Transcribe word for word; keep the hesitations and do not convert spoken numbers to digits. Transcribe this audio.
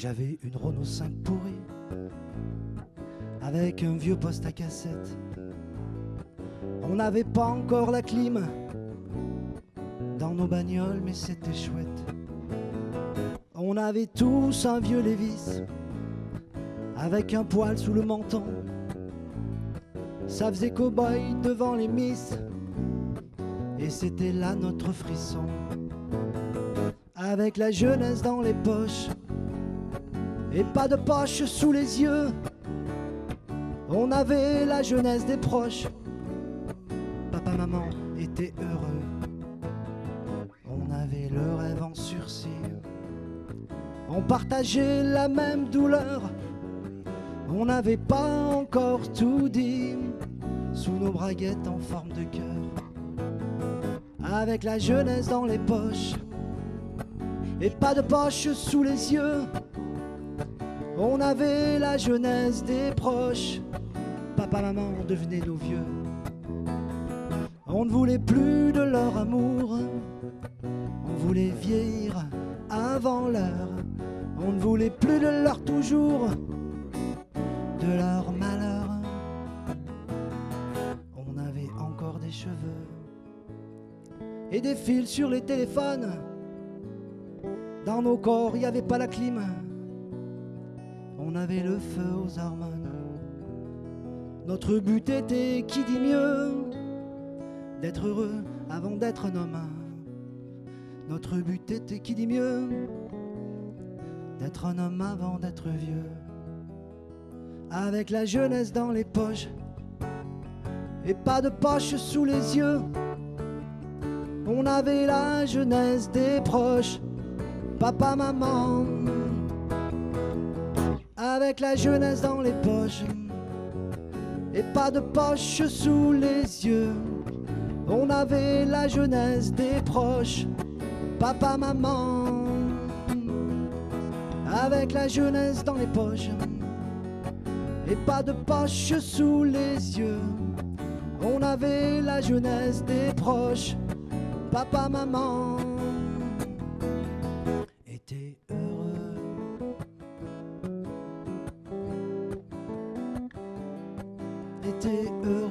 J'avais une Renault cinq pourrie avec un vieux poste à cassette. On n'avait pas encore la clim dans nos bagnoles, mais c'était chouette. On avait tous un vieux Lévis avec un poil sous le menton. Ça faisait cow-boy devant les miss, et c'était là notre frisson. Avec la jeunesse dans les poches et pas de poche sous les yeux, on avait la jeunesse des proches. Papa, maman étaient heureux. On avait le rêve en sursis. On partageait la même douleur. On n'avait pas encore tout dit. Sous nos braguettes en forme de cœur, avec la jeunesse dans les poches et pas de poche sous les yeux, on avait la jeunesse des proches. Papa, maman devenaient nos vieux. On ne voulait plus de leur amour, on voulait vieillir avant l'heure. On ne voulait plus de leur toujours, de leur malheur. On avait encore des cheveux et des fils sur les téléphones. Dans nos corps, il n'y avait pas la clim. On avait le feu aux hormones. Notre but était, qui dit mieux, d'être heureux avant d'être un homme. Notre but était, qui dit mieux, d'être un homme avant d'être vieux. Avec la jeunesse dans les poches et pas de poche sous les yeux, on avait la jeunesse des proches. Papa, maman, avec la jeunesse dans les poches et pas de poche sous les yeux, on avait la jeunesse des proches. Papa, maman, avec la jeunesse dans les poches et pas de poche sous les yeux, on avait la jeunesse des proches. Papa, maman étaient heureux, étaient heureux.